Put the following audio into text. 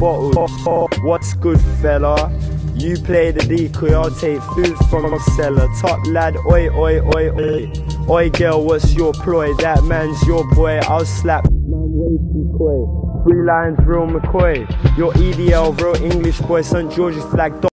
bottles. What's good, fella? You play the decoy, I'll take food from my cellar. Top lad, oi, oi, oi, oi. Oi, girl, what's your ploy? That man's your boy, I'll slap man way too coy. 3 lines, real McCoy. Your EDL, real English boy, St. George's flag.